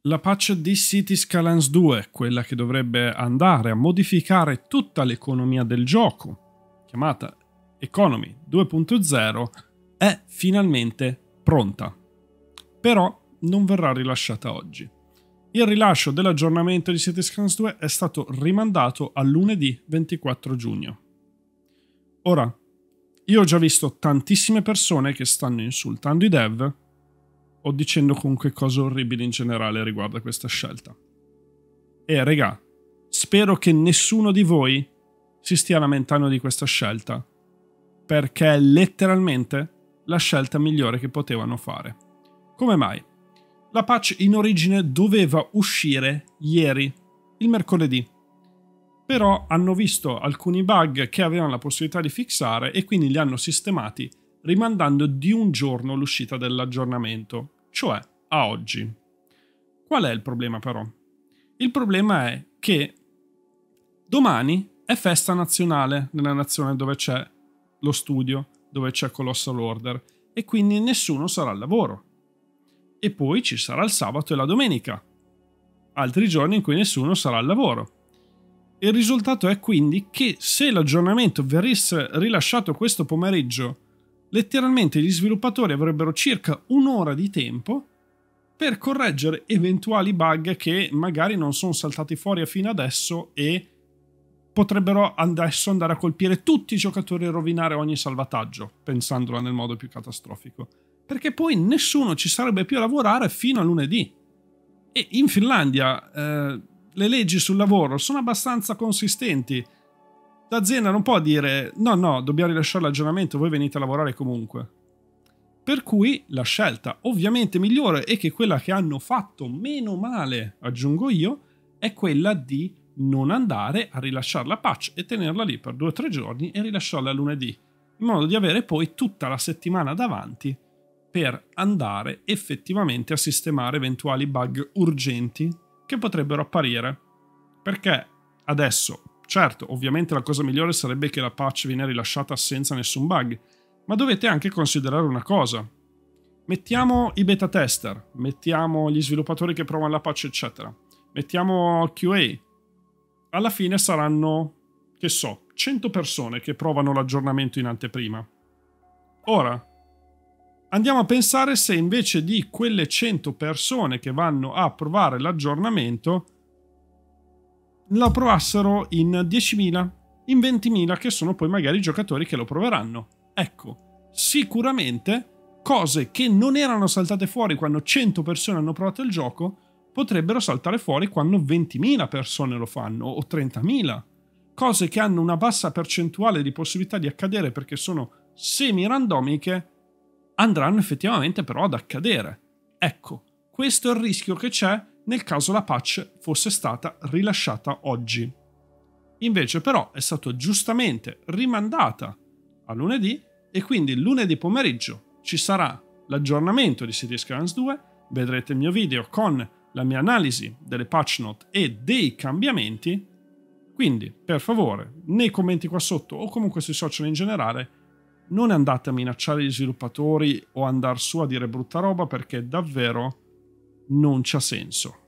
La patch di Cities Skylines 2, quella che dovrebbe andare a modificare tutta l'economia del gioco, chiamata Economy 2.0, è finalmente pronta. Però non verrà rilasciata oggi. Il rilascio dell'aggiornamento di Cities Skylines 2 è stato rimandato a lunedì 24 giugno. Ora, io ho già visto tantissime persone che stanno insultando i dev o dicendo comunque cose orribili in generale riguardo a questa scelta. E regà, spero che nessuno di voi si stia lamentando di questa scelta, perché è letteralmente la scelta migliore che potevano fare. Come mai? La patch in origine doveva uscire ieri, il mercoledì, però hanno visto alcuni bug che avevano la possibilità di fixare e quindi li hanno sistemati rimandando di un giorno l'uscita dell'aggiornamento, cioè a oggi. Qual è il problema però? Il problema è che domani è festa nazionale nella nazione dove c'è lo studio, dove c'è Colossal Order, e quindi nessuno sarà al lavoro. E poi ci sarà il sabato e la domenica, altri giorni in cui nessuno sarà al lavoro. Il risultato è quindi che se l'aggiornamento venisse rilasciato questo pomeriggio, letteralmente gli sviluppatori avrebbero circa un'ora di tempo per correggere eventuali bug che magari non sono saltati fuori fino adesso e potrebbero adesso andare a colpire tutti i giocatori e rovinare ogni salvataggio, pensandola nel modo più catastrofico. Perché poi nessuno ci sarebbe più a lavorare fino a lunedì. E in Finlandia le leggi sul lavoro sono abbastanza consistenti. L'azienda non può dire no, dobbiamo rilasciare l'aggiornamento, voi venite a lavorare comunque. Per cui la scelta ovviamente migliore e che quella che hanno fatto meno male, aggiungo io, è quella di non andare a rilasciare la patch e tenerla lì per 2 o 3 giorni e rilasciarla lunedì, in modo di avere poi tutta la settimana davanti per andare effettivamente a sistemare eventuali bug urgenti che potrebbero apparire. Perché adesso, certo, ovviamente la cosa migliore sarebbe che la patch viene rilasciata senza nessun bug, ma dovete anche considerare una cosa. Mettiamo i beta tester, mettiamo gli sviluppatori che provano la patch eccetera, mettiamo QA. Alla fine saranno, che so, 100 persone che provano l'aggiornamento in anteprima. Ora, andiamo a pensare se invece di quelle 100 persone che vanno a provare l'aggiornamento la provassero in 10.000, in 20.000 che sono poi magari i giocatori che lo proveranno. Ecco, sicuramente cose che non erano saltate fuori quando 100 persone hanno provato il gioco potrebbero saltare fuori quando 20.000 persone lo fanno o 30.000. Cose che hanno una bassa percentuale di possibilità di accadere perché sono semi-randomiche andranno effettivamente però ad accadere. Ecco, questo è il rischio che c'è nel caso la patch fosse stata rilasciata oggi. Invece però è stata giustamente rimandata a lunedì e quindi lunedì pomeriggio ci sarà l'aggiornamento di Cities Skylines 2, vedrete il mio video con la mia analisi delle patch note e dei cambiamenti, quindi per favore nei commenti qua sotto o comunque sui social in generale non andate a minacciare gli sviluppatori o andare su a dire brutta roba perché davvero non c'ha senso.